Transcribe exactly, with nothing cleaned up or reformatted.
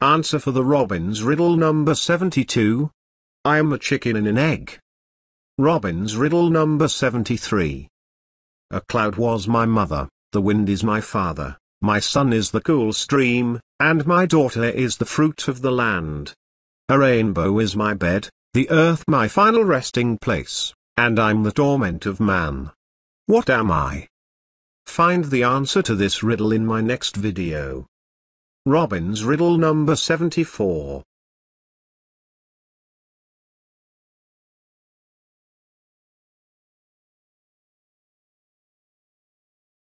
Answer for the Robin's riddle number seventy-two. I am a chicken in an egg. Robin's riddle number seventy-three. A cloud was my mother, the wind is my father, my son is the cool stream, and my daughter is the fruit of the land. A rainbow is my bed, the earth my final resting place, and I'm the torment of man. What am I? Find the answer to this riddle in my next video. Robin's riddle number seventy-four.